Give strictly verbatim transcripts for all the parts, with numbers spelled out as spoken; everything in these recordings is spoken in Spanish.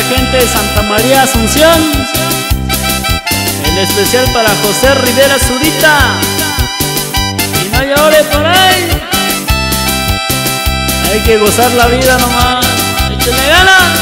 gente de Santa María Asunción, en especial para José Rivera Zurita. Y no llore por ahí, hay que gozar la vida nomás, échale ganas.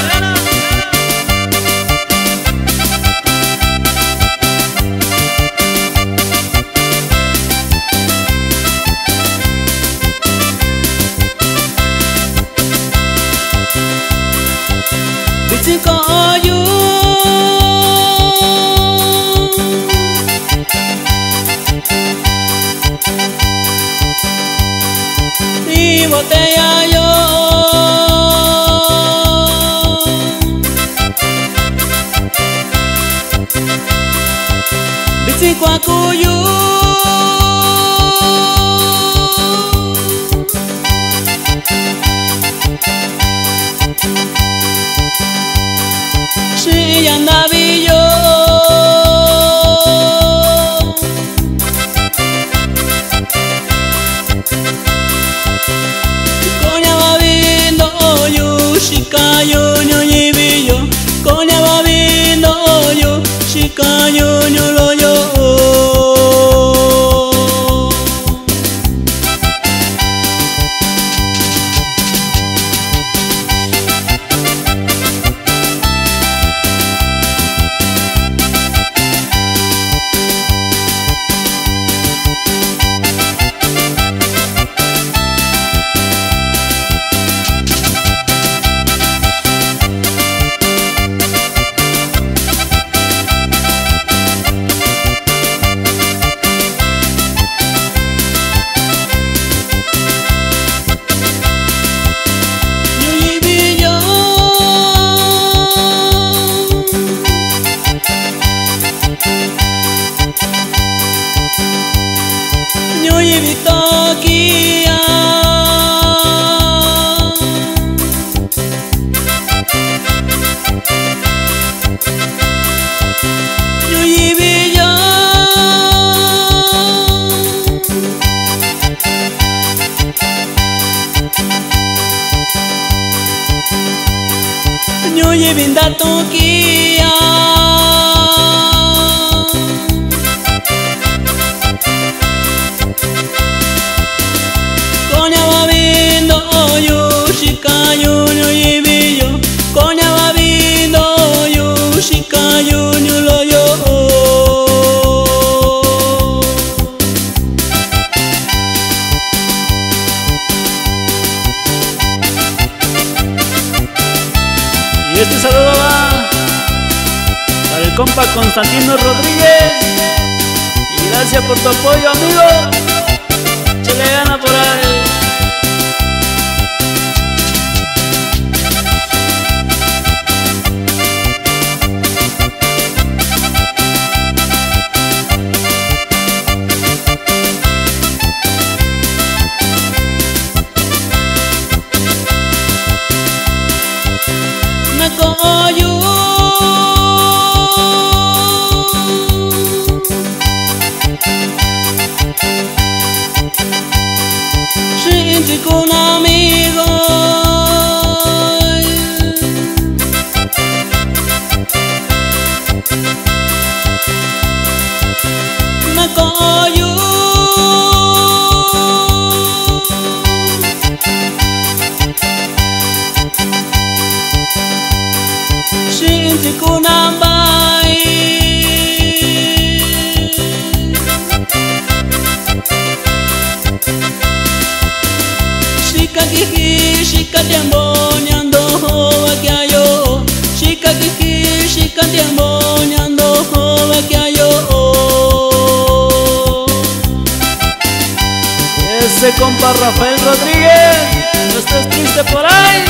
Y botella yo Bitsi kwa kuyu Si yandabi yo Shikayo nyo yibiyo, konya babindo yo, shikayo nyo lo yo. Nyoyi Vitokia Nyoyi Villa Nyoyi Vindatokia Shikayo nyo yibiyo, konya babindo yo, shikayo nyo lo yo. Y este saludo va para el compa Constantino Rodríguez. Y gracias por tu apoyo, amigo. Échale gana por ahí. Nakoyu Shinji kun amigo Nakoyu Shinji kunambai Shikakiki shikatiambo nyando hoa kiayo Shikakiki shikatiambo nyando hoa kiayo Ese compa Rafael Rodríguez, no estés triste por ahí.